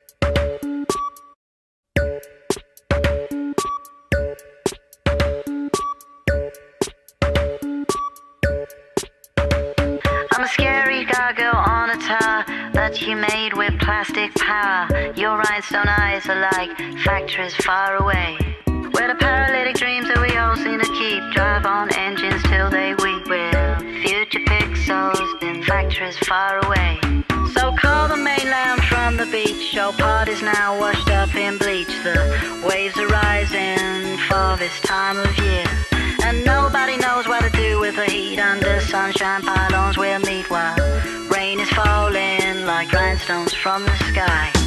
I'm a scary gargoyle on a tower that you made with plastic power. Your rhinestone eyes are like factories far away, where the paralytic dreams that we all seem to keep drive on engines till they weep. We're future pixels in factories far away. So call the mainland from the beach. Your party's now washed up in bleach. The waves are rising for this time of year, and nobody knows what to do with the heat. Under sunshine pylons we'll meet while rain is falling like rhinestones from the sky.